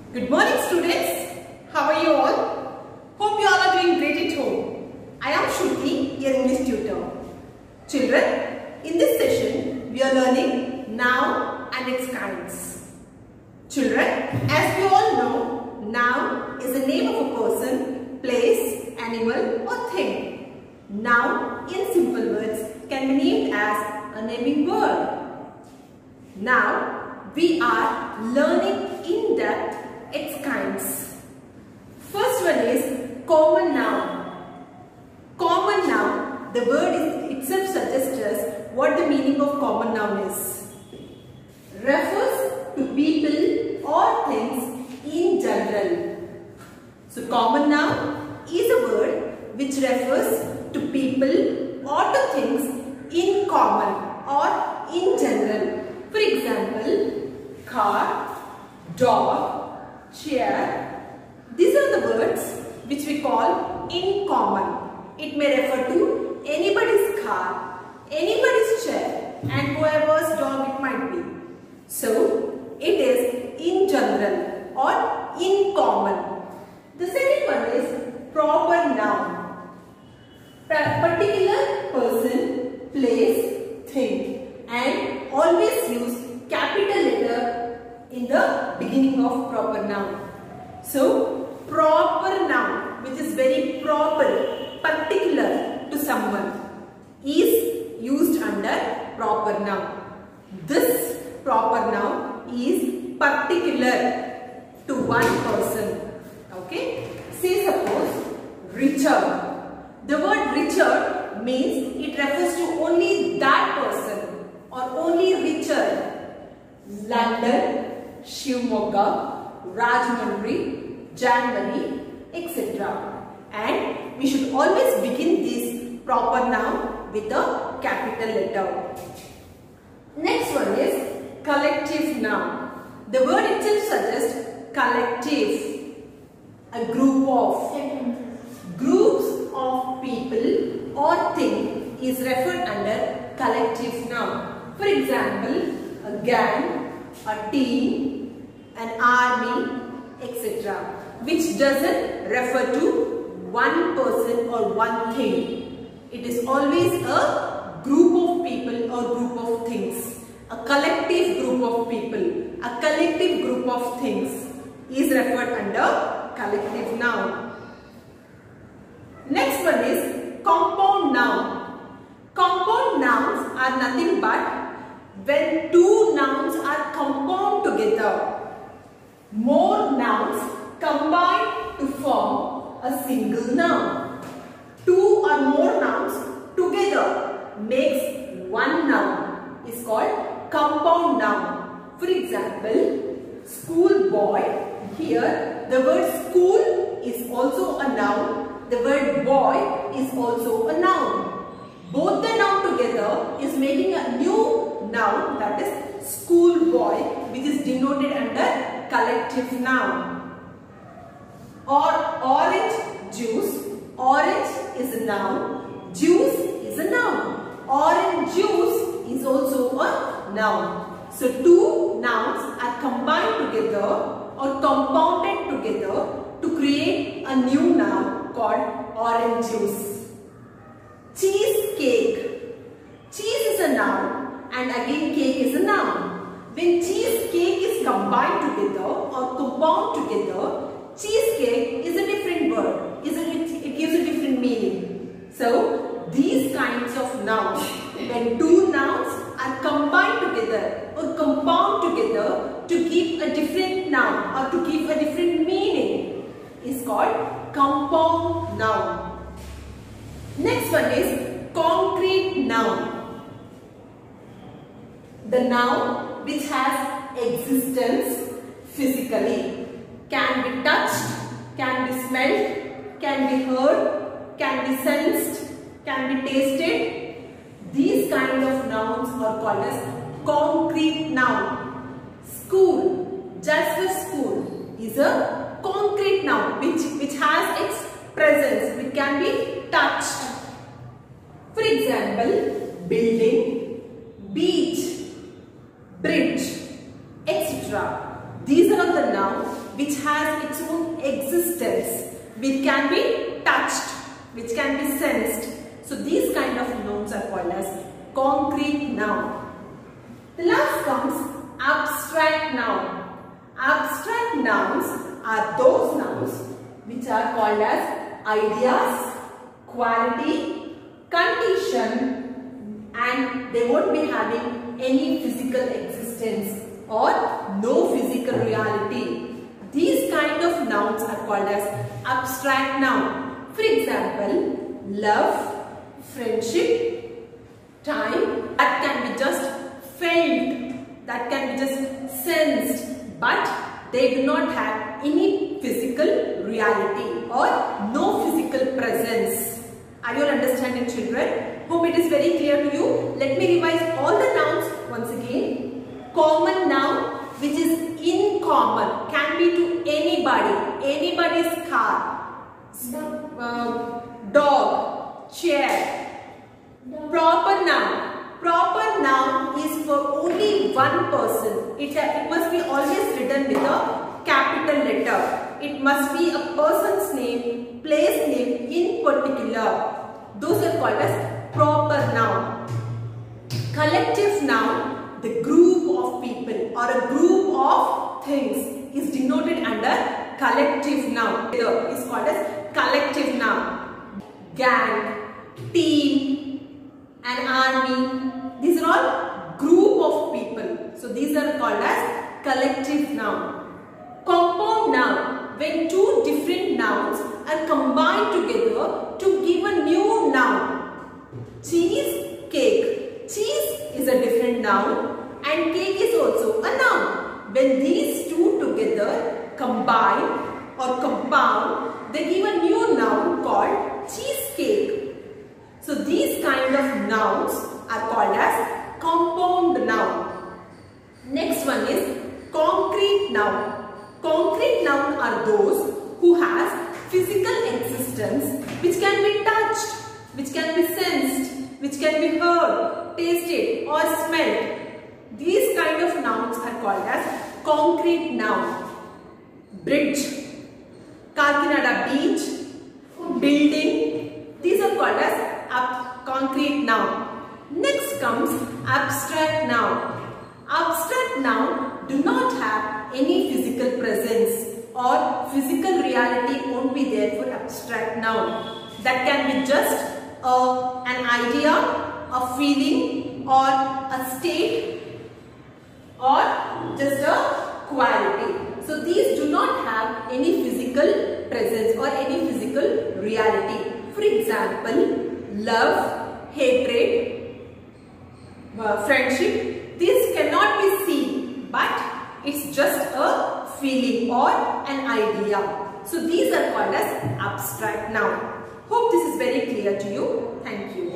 Good morning students. How are you all? Hope you all are doing great at home. I am Shruti, your English tutor. Children, in this session we are learning noun and its kinds. Children, as we all know, noun is the name of a person, place, animal or thing. Noun in simple words can be named as a naming word. Now we are learning in depth its kinds. First one is common noun. Common noun, the word itself suggests us what the meaning of common noun is. Refers to people or things in general. So common noun is a word which refers to people or to things in common or in general. For example, car, dog, chair. These are the words which we call in common. It may refer to anybody's car, anybody's chair, and whoever's dog it might be. So, it is in general or in common. The second one is proper noun. Particular person, place, thing, and always use capital letter in the beginning of proper noun. So, proper noun, which is very proper, particular to someone, is used under proper noun. This proper noun is particular to one person. Okay? Say suppose Richard. The word Richard means it refers to only that person or only Richard. London, Shivamogga, Rajahmundry, January, etc. And we should always begin this proper noun with a capital letter. Next one is collective noun. The word itself suggests collective, a group of. Groups of people or things is referred under collective noun. For example, a gang, a team, an army, etc. which doesn't refer to one person or one thing. It is always a group of people or group of things. A collective group of people, a collective group of things is referred under collective noun. Next one is compound noun. Compound nouns are nothing but when two nouns are compound together. More nouns combine to form a single noun. Two or more nouns together makes one noun. Is called compound noun. For example, schoolboy. Here the word school is also a noun. The word boy is also a noun. Both the noun together is making a new noun, that is schoolboy, which is denoted under collective noun. Or orange juice. Orange is a noun. Juice is a noun. Orange juice is also a noun. So two nouns are combined together or compounded together to create a new noun called orange juice. Cheesecake. Cheese is a noun and again cake is a noun. When cheesecake is combined together or compound together, cheesecake is a different word. It gives a different meaning. So, these kinds of nouns, when two nouns are combined together or compound together to give a different noun or to give a different meaning, is called compound noun. Next one is concrete noun. The noun which has existence physically, can be touched, can be smelled, can be heard, can be sensed, can be tasted. These kind of nouns are called as concrete noun. School, just the school, is a concrete noun which has its presence, which can be touched. For example, building, beach, bridge, etc. These are the nouns which which has its own existence, which can be touched, which can be sensed. So these kind of nouns are called as concrete noun. The last comes abstract noun. Abstract nouns are those nouns which are called as ideas, quality, condition, and they won't be having any physical existence or no physical reality. These kind of nouns are called as abstract noun. For example, love, friendship, time, that can be just felt, that can be just sensed, but they do not have any physical reality or no physical presence. Are you all understanding, children? Hope it is very clear to you. Let me revise all the nouns once again. Common noun, which is in common, can be to anybody, anybody's car, dog, chair. Proper noun is for only one person. It must be always written with a capital letter. It must be a person's name, place name in particular. Those are called as proper noun. Collective noun, the group of people or a group of things, is denoted under collective noun. It is called as collective noun. Gang, team, an army, these are all group of people. So these are called as collective noun. Compound noun, when two different nouns are combined together to give a new noun. Cheese, cake. Cheese is a different noun and cake is also a noun. When these two together combine or compound, they give a new noun called cheesecake. So these kind of nouns are called as compound noun. Next one is concrete noun. Concrete noun are those who has physical existence, which can be touched, which can be sensed, which can be heard, tasted or smelled. These kind of nouns are called as concrete noun. Bridge, Kakinada beach, building, these are called as concrete noun. Next comes abstract noun. Abstract noun do not have any physical presence or physical reality won't be there for abstract noun. That can be just an idea, a feeling or a state or just a quality. So these do not have any physical presence or any physical reality. For example, love, hatred, friendship, these cannot be seen, but it's just a feeling or an idea. So these are called as abstract noun. Hope this is very clear to you. Thank you.